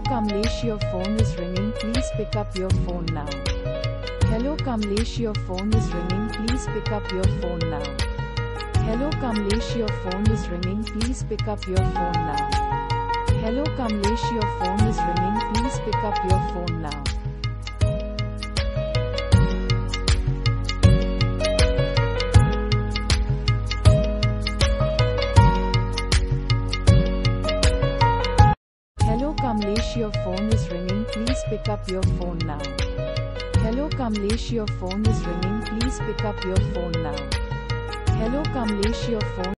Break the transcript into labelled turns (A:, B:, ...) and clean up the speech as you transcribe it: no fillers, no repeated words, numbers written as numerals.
A: Kamlesh, your phone is ringing, please pick up your phone now. Hello Kamlesh, your phone is ringing, please pick up your phone now. Hello Kamlesh, your phone is ringing, please pick up your phone now. Hello Kamlesh, your phone is ringing, please pick up your phone now. Hello Kamlesh, your phone is ringing, please pick up your phone now. Hello Kamlesh, your phone is ringing, please pick up your phone now. Hello Kamlesh, your phone